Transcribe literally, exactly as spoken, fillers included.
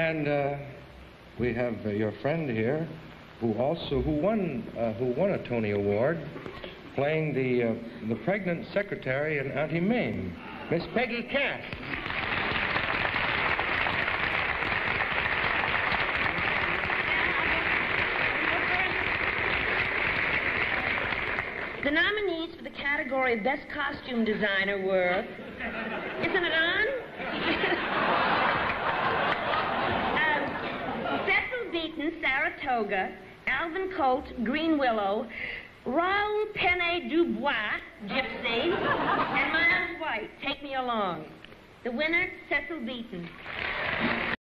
And uh, we have uh, your friend here, who also who won uh, who won a Tony Award, playing the uh, the pregnant secretary in Auntie Mame, Miss Peggy Cass. The nominees for the category of Best Costume Designer were... Isn't it on? um, Cecil Beaton, Saratoga, Alvin Colt, Green Willow, Raoul Penne Dubois, Gypsy, and Miles White, Take Me Along. The winner, Cecil Beaton.